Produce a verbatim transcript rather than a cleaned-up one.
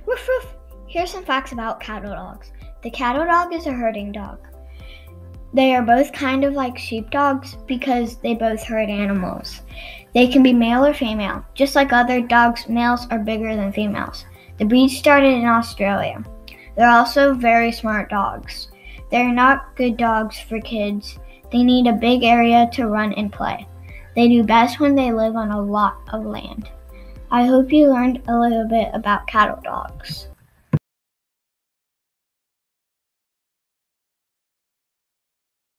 Woof woof! Here's some facts about cattle dogs. The cattle dog is a herding dog. They are both kind of like sheepdogs because they both herd animals. They can be male or female. Just like other dogs, males are bigger than females. The breed started in Australia. They're also very smart dogs. They're not good dogs for kids. They need a big area to run and play. They do best when they live on a lot of land. I hope you learned a little bit about cattle dogs.